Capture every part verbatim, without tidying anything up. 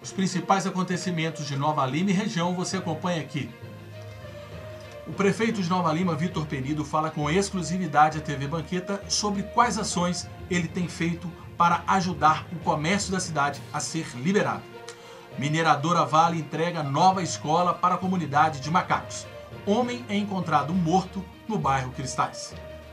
Os principais acontecimentos de Nova Lima e região você acompanha aqui. O prefeito de Nova Lima, Vitor Penido, fala com exclusividade à T V Banqueta sobre quais ações ele tem feito para ajudar o comércio da cidade a ser liberado. Mineradora Vale entrega nova escola para a comunidade de Macacos. Homem é encontrado morto no bairro Cristais.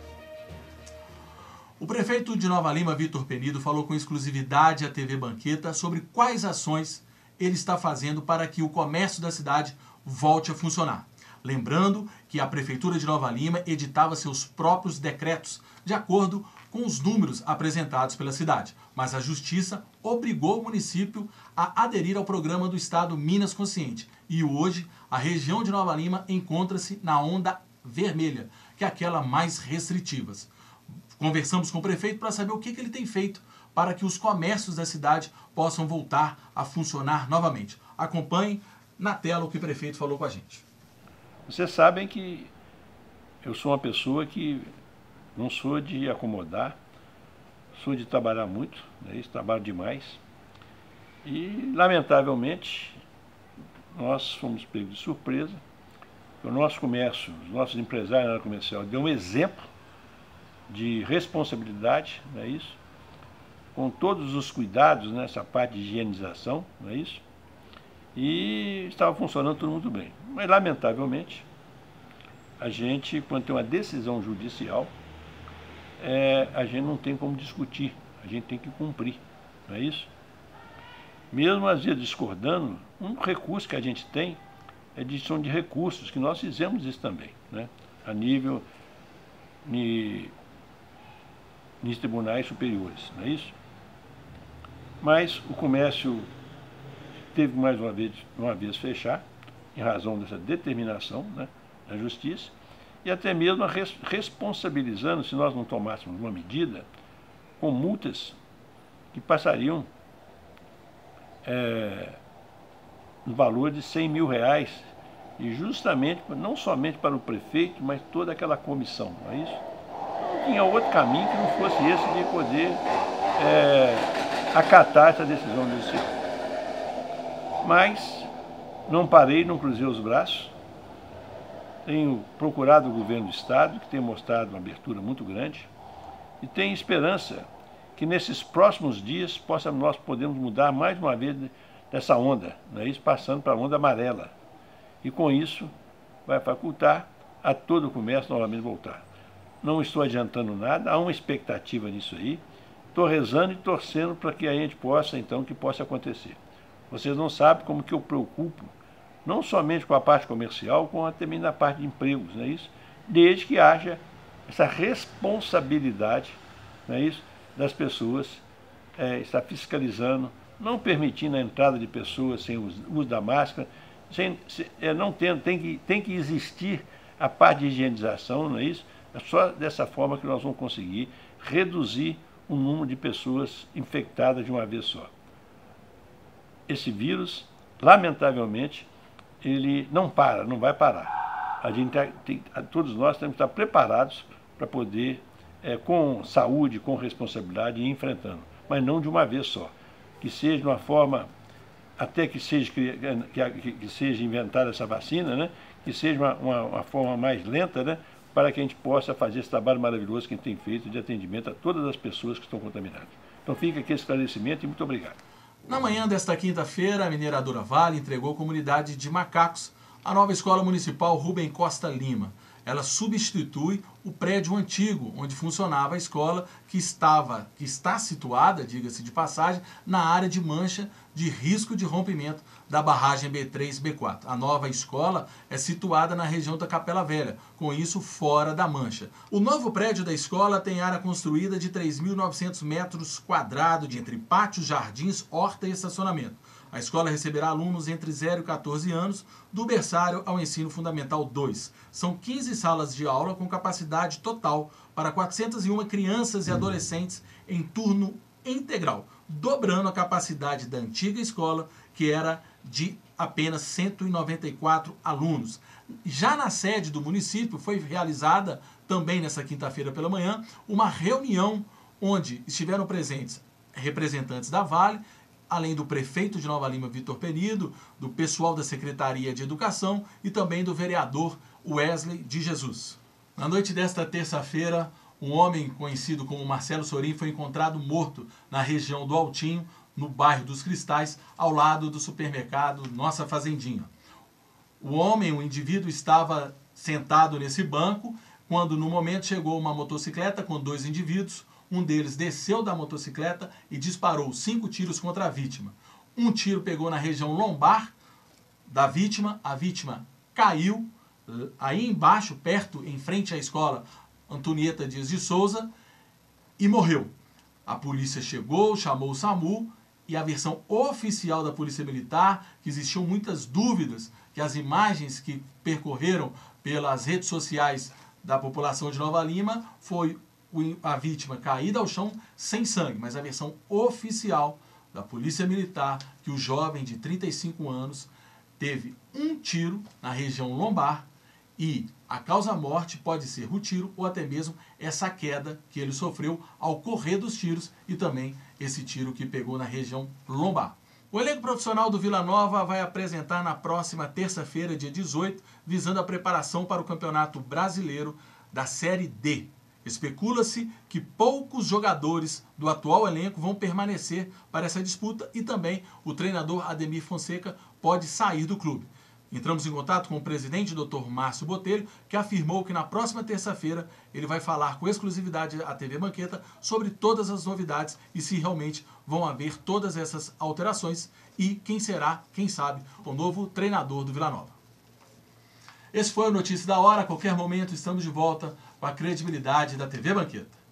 O prefeito de Nova Lima, Vitor Penido, falou com exclusividade à T V Banqueta sobre quais ações ele está fazendo para que o comércio da cidade volte a funcionar. Lembrando que a Prefeitura de Nova Lima editava seus próprios decretos de acordo com os números apresentados pela cidade, mas a Justiça obrigou o município a aderir ao programa do Estado Minas Consciente. E hoje a região de Nova Lima encontra-se na onda vermelha, que é aquela mais restritiva. Conversamos com o prefeito para saber o que ele tem feito para que os comércios da cidade possam voltar a funcionar novamente. Acompanhe na tela o que o prefeito falou com a gente. Vocês sabem que eu sou uma pessoa que não sou de acomodar, sou de trabalhar muito, né? Isso, trabalho demais. E, lamentavelmente, nós fomos pegos de surpresa. O nosso comércio, os nossos empresários na área comercial deu um exemplo de responsabilidade, não é isso? Com todos os cuidados nessa parte de higienização, não é isso? E estava funcionando tudo muito bem. Mas, lamentavelmente, a gente, quando tem uma decisão judicial, é, a gente não tem como discutir, a gente tem que cumprir, não é isso? Mesmo às vezes discordando, um recurso que a gente tem é edição de recursos, que nós fizemos isso também, né? A nível de nos tribunais superiores, não é isso? Mas o comércio teve mais uma vez, uma vez fechar, em razão dessa determinação, né, da Justiça, e até mesmo res, responsabilizando, se nós não tomássemos uma medida, com multas que passariam é, no valor de cem mil reais, e justamente, não somente para o prefeito, mas toda aquela comissão, não é isso? Não tinha outro caminho que não fosse esse de poder é, acatar essa decisão judicial. Mas não parei, não cruzei os braços. Tenho procurado o governo do Estado, que tem mostrado uma abertura muito grande, e tenho esperança que nesses próximos dias possa, nós podemos mudar mais uma vez dessa onda, não é isso? Passando para a onda amarela. E com isso vai facultar a todo o comércio novamente voltar. Não estou adiantando nada, há uma expectativa nisso aí. Estou rezando e torcendo para que a gente possa, então, que possa acontecer. Vocês não sabem como que eu preocupo, não somente com a parte comercial, como também na parte de empregos, não é isso? Desde que haja essa responsabilidade, não é isso? Das pessoas é, estar fiscalizando, não permitindo a entrada de pessoas sem o uso da máscara, sem, se, é, não tendo, tem que, tem que existir a parte de higienização, não é isso? É só dessa forma que nós vamos conseguir reduzir o número de pessoas infectadas de uma vez só. Esse vírus, lamentavelmente, ele não para, não vai parar. A gente tem, todos nós temos que estar preparados para poder, é, com saúde, com responsabilidade, ir enfrentando. Mas não de uma vez só. Que seja de uma forma, até que seja, que, que, que seja inventada essa vacina, né? Que seja uma, uma, uma forma mais lenta, né? Para que a gente possa fazer esse trabalho maravilhoso que a gente tem feito de atendimento a todas as pessoas que estão contaminadas. Então fica aqui esse esclarecimento e muito obrigado. Na manhã desta quinta-feira, a mineradora Vale entregou à comunidade de Macacos a nova Escola Municipal Rubem Costa Lima. Ela substitui o prédio antigo, onde funcionava a escola, que, estava, que está situada, diga-se de passagem, na área de mancha de risco de rompimento da barragem B três B quatro. A nova escola é situada na região da Capela Velha, com isso fora da mancha. O novo prédio da escola tem área construída de três mil e novecentos metros quadrados, de entre pátios, jardins, horta e estacionamento. A escola receberá alunos entre zero e quatorze anos, do berçário ao ensino fundamental dois. São quinze salas de aula com capacidade total para quatrocentas e uma crianças e adolescentes em turno integral, dobrando a capacidade da antiga escola, que era de apenas cento e noventa e quatro alunos. Já na sede do município foi realizada, também nessa quinta-feira pela manhã, uma reunião onde estiveram presentes representantes da Vale, além do prefeito de Nova Lima, Vitor Penido, do pessoal da Secretaria de Educação e também do vereador Wesley de Jesus. Na noite desta terça-feira, um homem conhecido como Marcelo Sorin foi encontrado morto na região do Altinho, no bairro dos Cristais, ao lado do supermercado Nossa Fazendinha. O homem, o indivíduo, estava sentado nesse banco quando no momento chegou uma motocicleta com dois indivíduos. Um deles desceu da motocicleta e disparou cinco tiros contra a vítima. Um tiro pegou na região lombar da vítima, a vítima caiu aí embaixo, perto, em frente à escola Antonieta Dias de Souza, e morreu. A polícia chegou, chamou o SAMU, e a versão oficial da Polícia Militar, que existiam muitas dúvidas, que as imagens que percorreram pelas redes sociais da população de Nova Lima foi a vítima caída ao chão sem sangue, mas a versão oficial da Polícia Militar, que o jovem de trinta e cinco anos teve um tiro na região lombar e a causa-morte pode ser o tiro ou até mesmo essa queda que ele sofreu ao correr dos tiros e também esse tiro que pegou na região lombar. O elenco profissional do Vila Nova vai apresentar na próxima terça-feira, dia dezoito, visando a preparação para o Campeonato Brasileiro da Série D. Especula-se que poucos jogadores do atual elenco vão permanecer para essa disputa e também o treinador Ademir Fonseca pode sair do clube. Entramos em contato com o presidente, doutor Márcio Botelho, que afirmou que na próxima terça-feira ele vai falar com exclusividade à T V Banqueta sobre todas as novidades e se realmente vão haver todas essas alterações e quem será, quem sabe, o novo treinador do Vila Nova. Esse foi o Notícia da Hora. A qualquer momento estamos de volta com a credibilidade da T V Banqueta.